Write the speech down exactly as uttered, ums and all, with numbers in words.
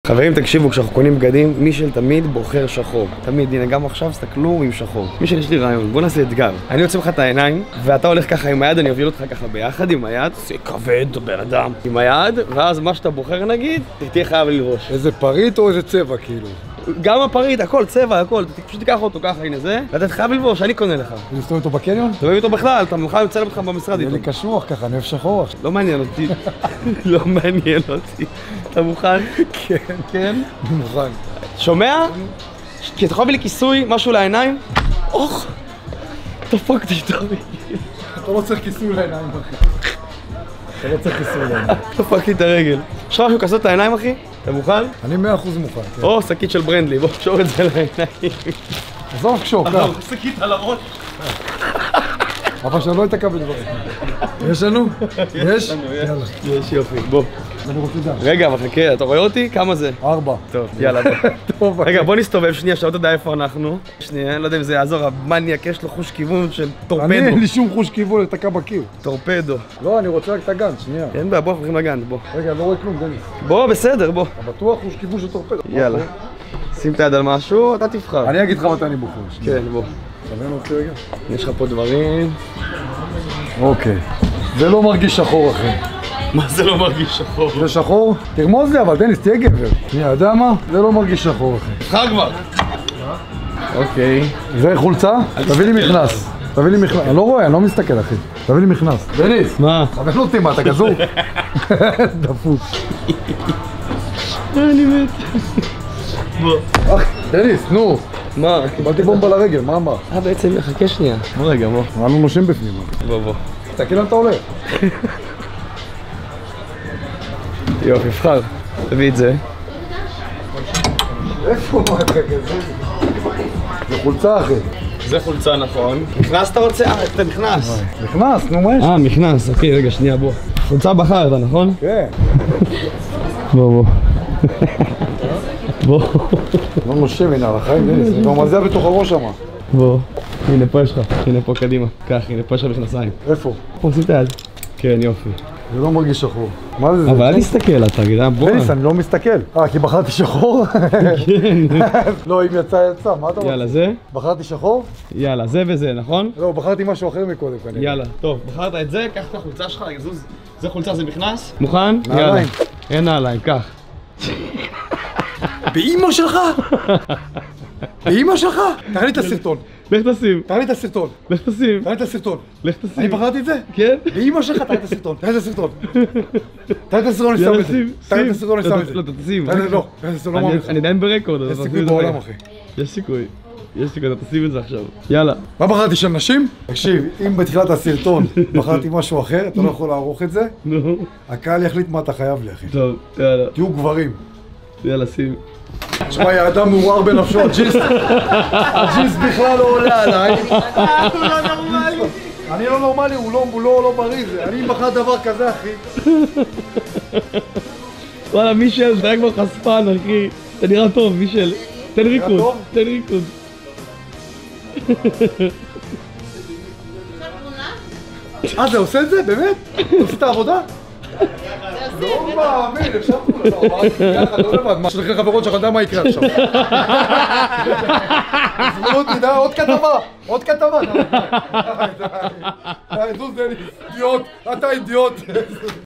חברים, תקשיבו, כשאנחנו קונים בגדים, מישל תמיד בוחר שחור. תמיד, הנה, גם עכשיו, סתכלו עם שחור. מישל, יש לי רעיון, בוא נעשה אתגר. אני יוצא לך את העיניים, ואתה הולך ככה עם היד, אני אוביל אותך ככה ביחד עם היד. זה כבד, בן אדם. עם היד, ואז מה שאתה בוחר נגיד, תהיה חייב ללבוש. איזה פריט או איזה צבע כאילו? גם הפריט, הכל, צבע, הכל. פשוט תיקח אותו ככה, הנה זה, ואתה חייב ללבוש, אני קונה לך. ולסתום אותו בקניון? תביא אותו בכלל, אתה מוכן לצלם אותך במשרד איתו. יהיה לי קשוח ככה, אני אוהב שחור עכשיו. לא מעניין אותי. לא מעניין אותי. אתה מוכן? כן. כן? אני מוכן. שומע? כי אתה יכול להביא לי כיסוי, משהו לעיניים? אוח! דפקתי שטובי. אתה לא צריך כיסוי לעיניים, אחי. אתה לא צריך כיסוי לעיניים. דפקתי את הרגל. יש לך משהו כסות את העיניים, אחי? אתה מוכן? אני מאה אחוז מוכן, כן. או, שקית של ברנדלי, בוא קשור את זה לעיניים. עזוב קשור, כך. שקית על הראש. אבל שאני לא אתקע בדברים. יש לנו? יש? יאללה. יש, יופי, בוא. אני רוצה לדעת. רגע, אבל חכה, אתה רואה אותי? כמה זה? ארבע. טוב, יאללה, בוא. רגע, בוא נסתובב שנייה, שאתה לא יודע איפה אנחנו. שנייה, אני לא יודע אם זה יעזור, המניאק יש לו חוש כיוון של טורפדו. אני אין לי שום חוש כיוון לתקע בקיר. טורפדו. לא, אני רוצה רק את הגן, שנייה. אין בעיה, בוא, אנחנו הולכים לגן, בוא. רגע, לא רואה כלום, דניס. בוא, בסדר, בוא. אתה בטוח חוש כיוון של טורפדו? יאללה. שים את היד על משהו, אתה תבחר. אני אגיד לך מתי אני בוחר. כן, בוא. סבלנו אותי רגע. יש לך פה דברים. אוקיי. זה לא מרגיש שחור, אחי. מה זה לא מרגיש שחור? זה שחור? תרמוז לי, אבל דניס, תהיה גבר. שנייה, יודע מה? זה לא מרגיש שחור, אחי. תבחר כבר. אוקיי. זה חולצה? תביא לי מכנס. תביא לי מכנס. אני לא רואה, אני לא מסתכל, אחי. תביא לי מכנס. דניס. מה? סבלנו אותי, מה, אתה גזור? דפוק. אני מת. בוא. דניס, נו. מה? קיבלתי בומבה לרגל, מה אמר? אה, בעצם מחכה שנייה. בוא רגע, בוא. אנחנו נושים בפנים. בוא, בוא. תסתכל על אתה הולך. יופי, נבחר. תביא את זה. איפה מה אתה גזור? זה חולצה, אחי. זה חולצה, נכון. נכנס אתה רוצה? אה, אתה נכנס. נכנס, נו מה יש? אה, נכנס. אוקיי, רגע, שנייה, בוא. חולצה בחרת, נכון? כן. בוא, בוא. בוא. לא נושב, הנה, על החיים, דניס. אני כבר מזיע בתוך הראש שמה. בוא. הנה, פה יש לך. הנה, פה קדימה. קח, הנה, פה יש לך מכנסיים. איפה? פה, שים את היד. כן, יופי. זה לא מרגיש שחור. מה זה זה? אבל אל תסתכל, אתה תגיד, אה, בוא. דניס, אני לא מסתכל. אה, כי בחרתי שחור? כן. לא, אם יצא, יצא. מה אתה רוצה? יאללה, זה? בחרתי שחור? יאללה, זה וזה, נכון? לא, בחרתי משהו אחר מקודם כנראה. יאללה, טוב, בחרת את זה, קח את החולצה שלך, זוז. זה חולצה, זה מכנס? מוכן? נעליים. יאללה. אין נעליים, קח. באמא שלך? באמא שלך? תראה לי את הסרטון. לך תשים. תראה לי את הסרטון. לך תשים. תראה לי את הסרטון. לך תשים. אני בחרתי את זה? כן? באמא שלך, תראה לי את הסרטון. תראה לי את הסרטון. תראה לי את הסרטון, אני שם את זה. תראה לי את הסרטון, אני שם את זה. לא, אתה תשים. לא, לא, תראה לי את הסרטון, לא מאמין לך. אני עדיין ברקורד. יש סיכוי בעולם, אחי. יש סיכוי. יש סיכוי, אתה תשים את זה עכשיו. יאללה. מה בחרתי של נשים? תקשיב, אם בתחילת הסרטון בחרתי משהו אחר, אתה לא יכול לערוך את זה, נו. הקהל יחליט מה אתה חייב לי, אחי. טוב, יאללה. תהיו גברים. יאללה, שים. תשמע, יא אדם מעורר בנפשו, הג'יס, הג'יס בכלל לא עולה עליי. הוא לא נורמלי. אני לא נורמלי, הוא לא בריא, אני בחר דבר כזה, אחי. וואלה, מישל, אתה כבר חשפן, אחי. אתה נראה טוב, מישל. תן ריקוד, תן ריקוד. אה, זה עושה את זה? באמת? אתה עושה את העבודה? לא מאמין, אפשר תמונה, יחד, לא לבד, מה שלכם חברות שלך, יודע מה יקרה עכשיו. זמנו אותי, דה, עוד כתבה, עוד כתבה. די, די, די, זוז דניס, אידיוט, אתה אידיוט.